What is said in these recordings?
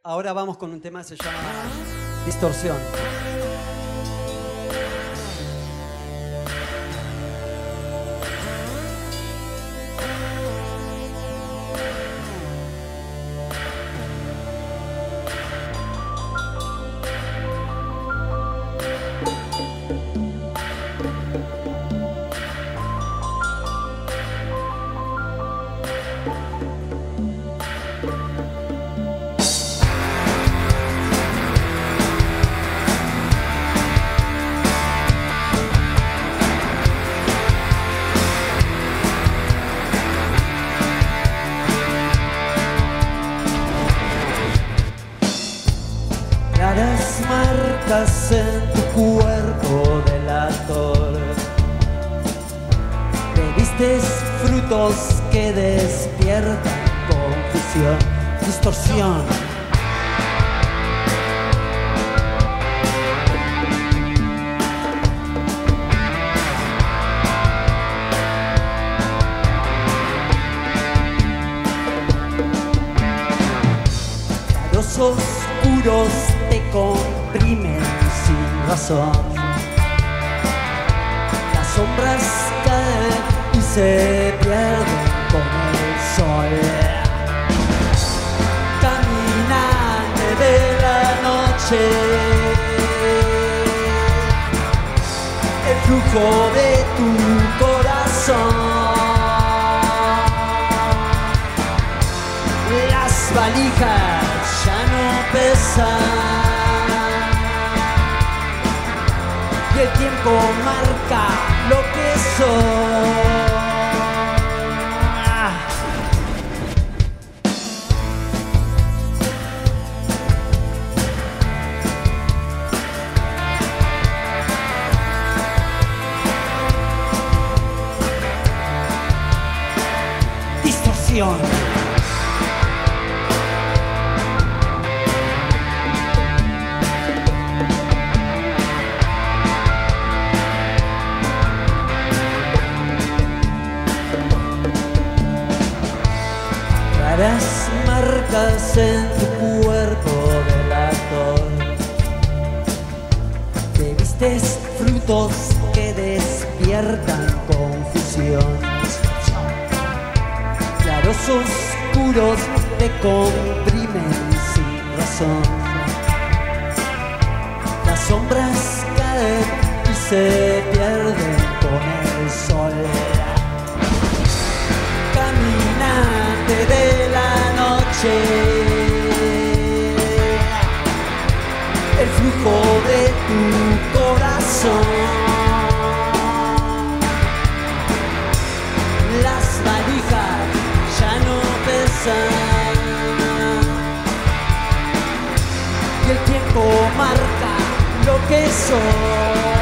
Ahora vamos con un tema que se llama Distorsión. Claras marcas en tu cuerpo delator. Bebiste frutos que despiertan confusión, distorsión. Los oscuros te comprimen sin razón. Las sombras caen y se pierden con el sol. Caminante de la noche, el flujo de tu corazón. Las valijas ya no pesan y el tiempo marca lo que soy. Distorsión. Las marcas en tu cuerpo delator. Bebiste frutos que despiertan confusión. Claros oscuros te comprimen sin razón. Las sombras caen y se pierden con el sol. Caminante de la noche, el flujo de tu corazón. Las valijas ya no pesan y el tiempo marca lo que soy.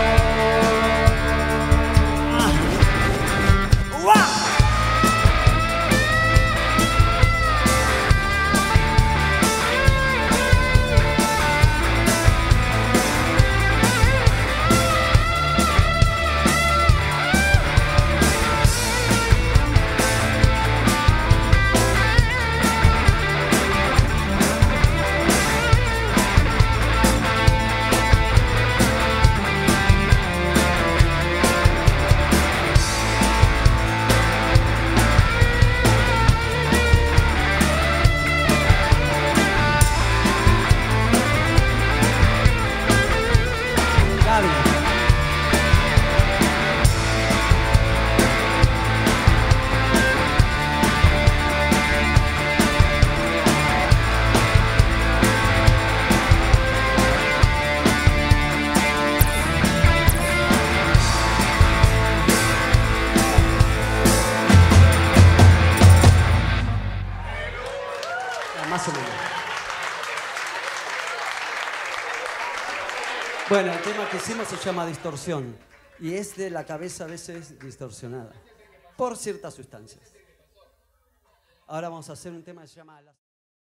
Más o menos. Bueno, el tema que hicimos se llama Distorsión y es de la cabeza a veces distorsionada por ciertas sustancias. Ahora vamos a hacer un tema que se llama